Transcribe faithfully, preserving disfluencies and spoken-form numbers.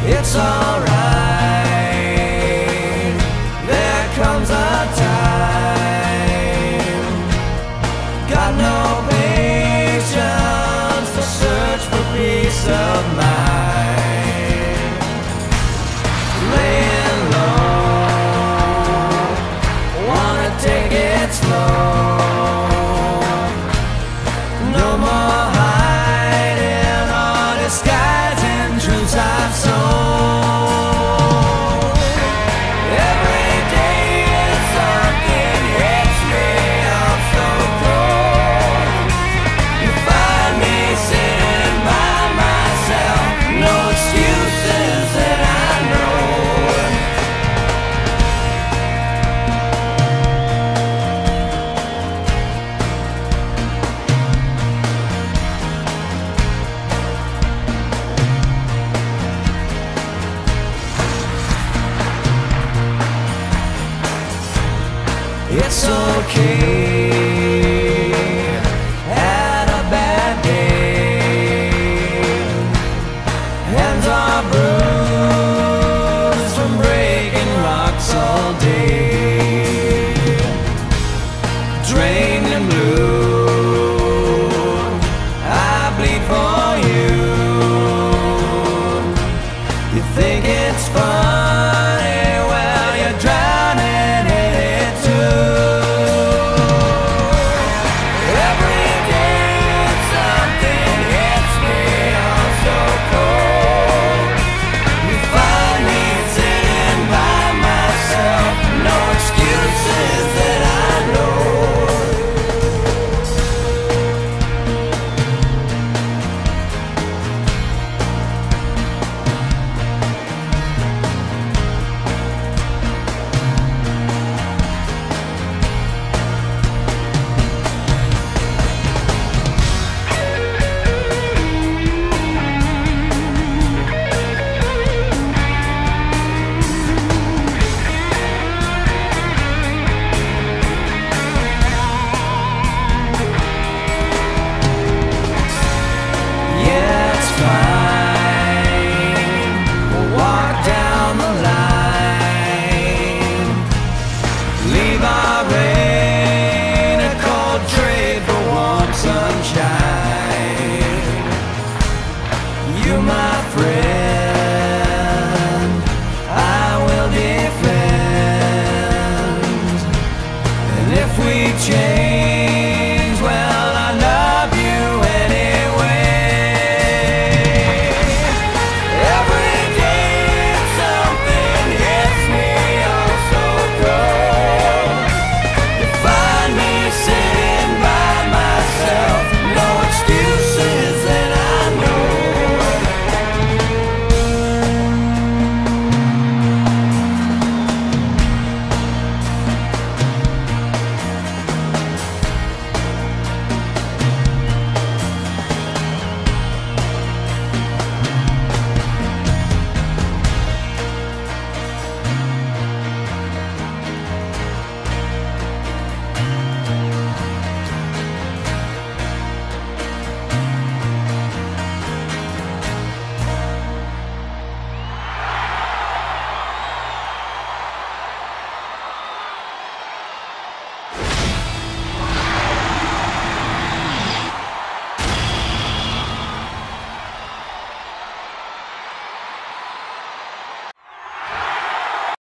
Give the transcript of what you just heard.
It's alright, there comes a time. Got no patience to search for peace of mind. Laying low, wanna take it slow. No more hiding or disguising truths I've sown. It's okay, had a bad day. Hands are bruised from breaking rocks all day. Drained and blue, I bleed for you. You think it's funny, well you're drowning in it too. Fine.